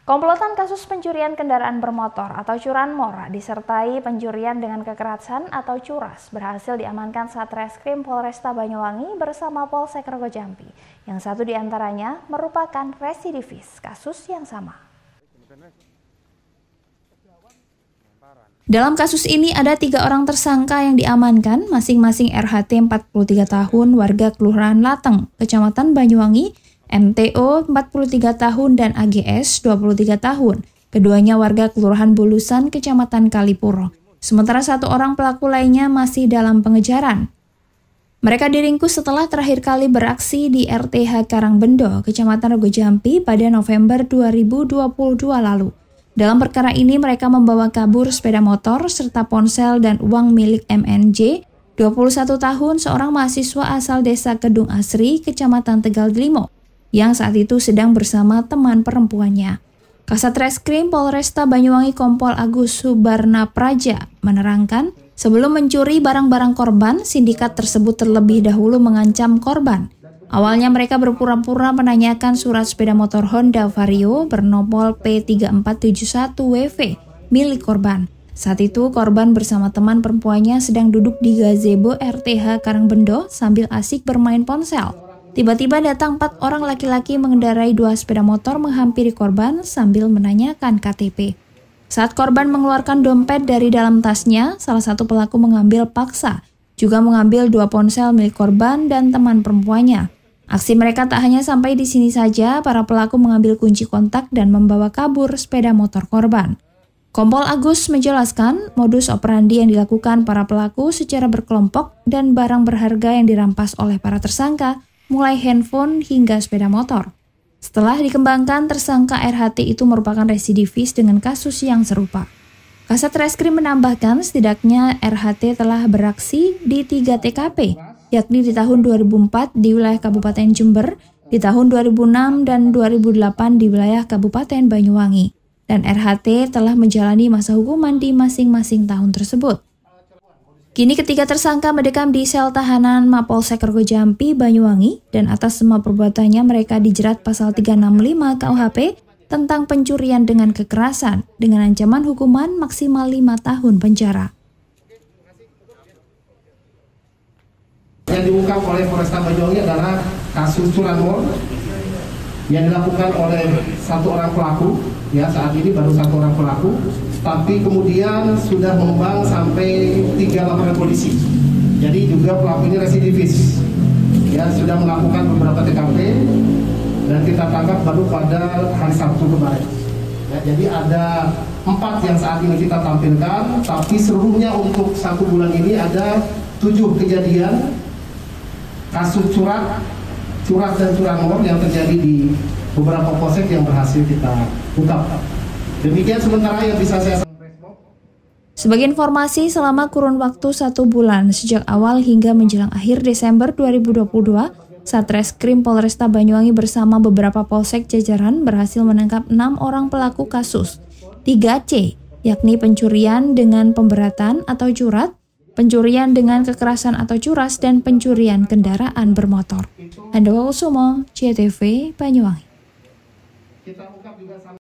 Komplotan kasus pencurian kendaraan bermotor atau curanmor disertai pencurian dengan kekerasan atau curas berhasil diamankan Satreskrim Polresta Banyuwangi bersama Polsek Rogo Jampi. Yang satu diantaranya merupakan residivis kasus yang sama. Dalam kasus ini ada 3 orang tersangka yang diamankan, masing-masing RHT 43 tahun warga Kelurahan Lateng, Kecamatan Banyuwangi, MTO 43 tahun dan AGS 23 tahun. Keduanya warga Kelurahan Bulusan, Kecamatan Kalipuro. Sementara 1 orang pelaku lainnya masih dalam pengejaran. Mereka diringkus setelah terakhir kali beraksi di RTH Karangbendo, Kecamatan Rogo Jampi pada November 2022 lalu. Dalam perkara ini mereka membawa kabur sepeda motor serta ponsel dan uang milik MNJ, 21 tahun, seorang mahasiswa asal desa Kedung Asri, Kecamatan Tegal Delimo, yang saat itu sedang bersama teman perempuannya. Kasatreskrim Polresta Banyuwangi Kompol Agus Subarna Praja menerangkan, sebelum mencuri barang-barang korban, sindikat tersebut terlebih dahulu mengancam korban. Awalnya mereka berpura-pura menanyakan surat sepeda motor Honda Vario bernomor P3471WV milik korban. Saat itu korban bersama teman perempuannya sedang duduk di gazebo RTH Karangbendo sambil asik bermain ponsel. Tiba-tiba datang 4 orang laki-laki mengendarai 2 sepeda motor menghampiri korban sambil menanyakan KTP. Saat korban mengeluarkan dompet dari dalam tasnya, salah satu pelaku mengambil paksa, juga mengambil 2 ponsel milik korban dan teman perempuannya. Aksi mereka tak hanya sampai di sini saja, para pelaku mengambil kunci kontak dan membawa kabur sepeda motor korban. Kompol Agus menjelaskan modus operandi yang dilakukan para pelaku secara berkelompok dan barang berharga yang dirampas oleh para tersangka, mulai handphone hingga sepeda motor. Setelah dikembangkan, tersangka RHT itu merupakan residivis dengan kasus yang serupa. Kasatreskrim menambahkan setidaknya RHT telah beraksi di 3 TKP, yakni di tahun 2004 di wilayah Kabupaten Jember, di tahun 2006 dan 2008 di wilayah Kabupaten Banyuwangi. Dan RHT telah menjalani masa hukuman di masing-masing tahun tersebut. Kini ketiga tersangka mendekam di sel tahanan Mapolsek Rogo Jampi, Banyuwangi, dan atas semua perbuatannya mereka dijerat pasal 365 KUHP tentang pencurian dengan kekerasan dengan ancaman hukuman maksimal 5 tahun penjara. Yang diungkap oleh Polresta Banyuwangi adalah kasus curanmor yang dilakukan oleh 1 orang pelaku. Ya, saat ini baru 1 orang pelaku, tapi kemudian sudah mengembang sampai 3 laporan polisi. Jadi juga pelaku ini residivis. Ya, sudah melakukan beberapa TKP dan kita tangkap baru pada hari Sabtu kemarin. Ya, jadi ada 4 yang saat ini kita tampilkan, tapi seluruhnya untuk 1 bulan ini ada 7 kejadian kasus curas dan curanmor yang terjadi di beberapa polsek yang berhasil kita ungkap. Demikian sementara yang bisa saya sampaikan. Sebagai informasi, selama kurun waktu 1 bulan sejak awal hingga menjelang akhir Desember 2022, Satreskrim Polresta Banyuwangi bersama beberapa polsek jajaran berhasil menangkap 6 orang pelaku kasus 3C, yakni pencurian dengan pemberatan atau curat, pencurian dengan kekerasan atau curas, dan pencurian kendaraan bermotor. Handowo Kusumo, CTV Banyuwangi.